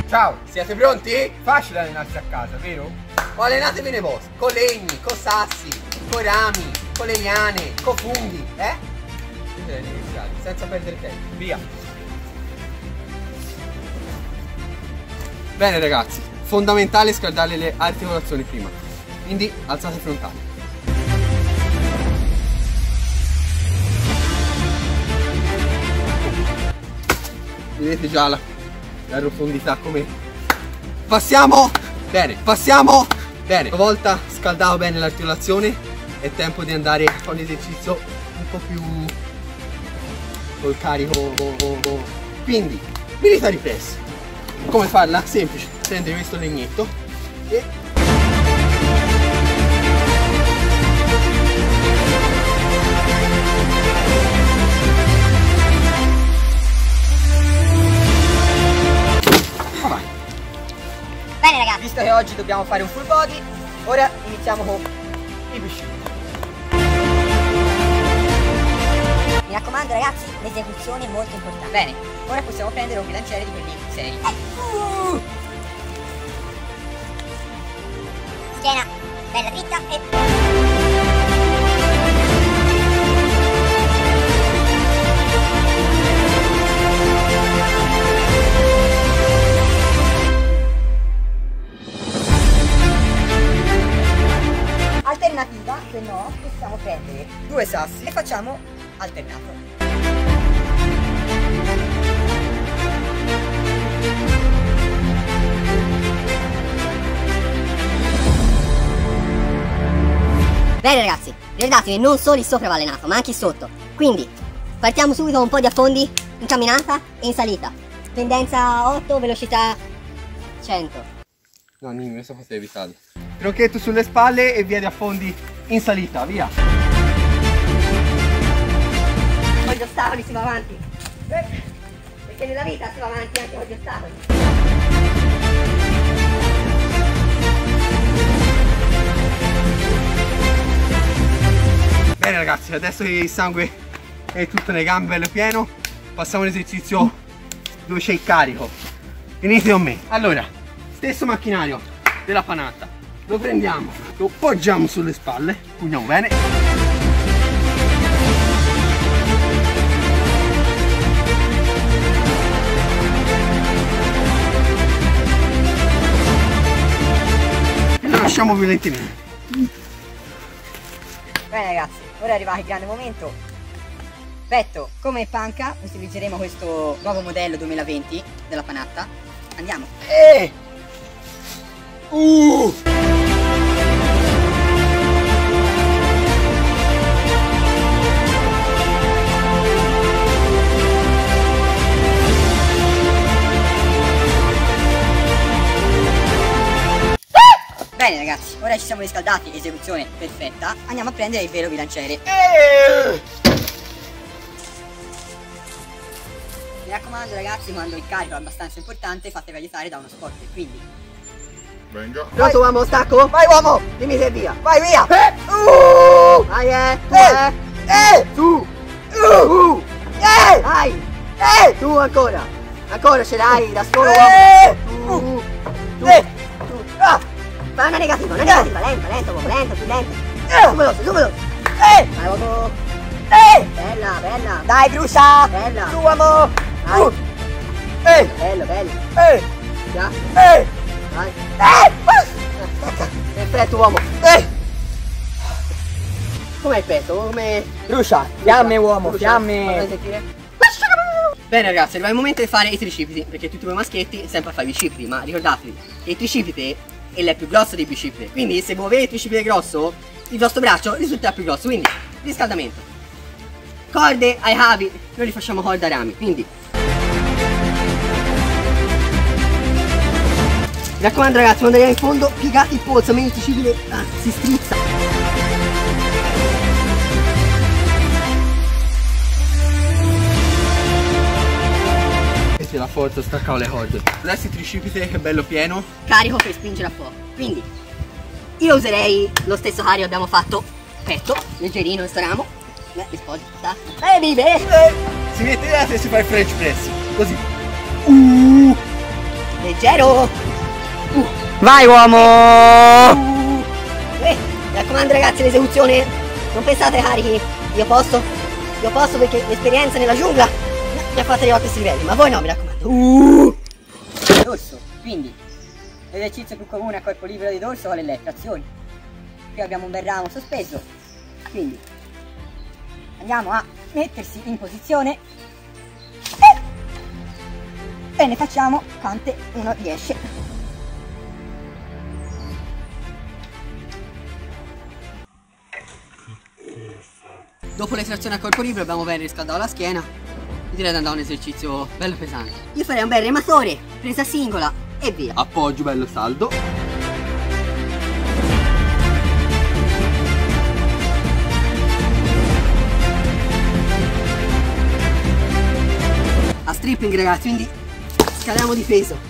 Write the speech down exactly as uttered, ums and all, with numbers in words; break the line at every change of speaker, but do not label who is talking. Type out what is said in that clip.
Ciao, siete pronti? Facile allenarsi a casa, vero? O allenatevi nei boschi, con legni, con sassi, con rami, con le liane, con funghi, eh? Iniziare, senza perdere tempo, via. Bene ragazzi, fondamentale scaldare le articolazioni prima, quindi alzate i frontali. Vedete già la, la profondità come... Passiamo! Bene, passiamo! Bene, una volta scaldato bene l'articolazione è tempo di andare a un esercizio un po' più col carico. Quindi, military press. Come farla? Semplice, prendere questo legnetto e
Bene ragazzi, visto che oggi dobbiamo fare un full body, ora iniziamo con i bicipiti. Mi raccomando ragazzi, l'esecuzione è molto importante. Bene, ora possiamo prendere un bilanciere di quelli seri. Uh! Schiena bella dritta e... Alternativa, se no, possiamo prendere due sassi e facciamo alternato. Bene ragazzi, ricordatevi che non solo il sopra va allenato, ma anche il sotto. Quindi, partiamo subito con un po' di affondi in camminata e in salita. Pendenza otto, velocità cento.
No, Nino, questo potete evitare. Tronchetto sulle spalle e via di affondi in salita, via.
Con gli ostacoli si va avanti. Perché nella vita si va avanti anche con gli ostacoli.
Bene ragazzi, adesso che il sangue è tutto nelle gambe bello pieno, passiamo all'esercizio dove c'è il carico. Venite con me. Allora, stesso macchinario della panatta, lo prendiamo, lo poggiamo sulle spalle, pugniamo bene. E lo lasciamo violentemente.
Bene ragazzi, ora è arrivato il grande momento. Petto come panca, utilizzeremo questo nuovo modello duemilaventi della panatta. Andiamo.
Eh! Uh!
Bene ragazzi, ora ci siamo riscaldati, esecuzione perfetta. Andiamo a prendere il vero bilanciere.
Eh!
Mi raccomando ragazzi, quando il carico è abbastanza importante fatevi aiutare da uno spot. Quindi
venga.
pronto uomo, stacco?
Vai uomo!
Dimmi se via. Vai via!
Eh! Uh!
Vai eh! Tu
Eh!
eh!
Eh!
Tu!
Uh! Uh! Eh!
Vai!
Eh!
Tu ancora! Ancora ce l'hai da solo
Eh!
uomo! Tu! Tu!
Eh!
Tu!
Ah!
Fai una negativa, una negativa, lenta, lento uomo, lento, più lento!
Eh!
Subito, subito!
Eh!
Vai uomo!
Eh!
Bella, bella!
Dai brucia!
Bella!
Su uomo!
Vai!
Uh! Eh!
Bello, bello!
Eh!
Già!
Eh!
Vai!
Eh!
Perfetto uomo!
Eh!
Com'è il petto? Come...
Brucia! Fiamme uomo,
Brucia. Fammi
fiamme!
sentire. Bene ragazzi, arriva il momento di fare i tricipiti, perché tutti voi maschietti sempre a fare i bicipiti, ma ricordatevi che il tricipite è il più grosso dei bicipiti, quindi se muovete il tricipite grosso, il vostro braccio risulterà più grosso, quindi riscaldamento. Corde ai cavi, noi li facciamo corde a rami, quindi mi raccomando ragazzi, quando arriviamo in fondo, piegate il polso, mentre il tricipite ah, si strizza.
La forza, staccavo le corde. Adesso il tricipite che è bello pieno.
Carico per spingere a fuoco. Quindi io userei lo stesso carico che abbiamo fatto petto, leggerino questo ramo. Beh, rispondi, sta. Eh, vive!
Eh, si mette dietro e si fa il French press. Così. Uh.
leggero. Uh.
Vai uomo!
Uh. Eh, mi raccomando ragazzi, l'esecuzione non pensate carichi. Io posso, io posso perché l'esperienza nella giungla mi ha fatto arrivare a questi livelli, ma voi no, mi raccomando. Uh.
Dorso, quindi l'esercizio più comune a corpo libero di dorso qual è? Le trazioni. Qui abbiamo un bel ramo sospeso, quindi andiamo a mettersi in posizione e, e ne facciamo quante uno riesce.
Dopo l'estrazione a corpo libero abbiamo ben riscaldato la schiena. Direi di andare a un esercizio bello pesante. Io farei un bel rematore, presa singola e via.
Appoggio bello saldo.
A stripping ragazzi, quindi scaliamo di peso.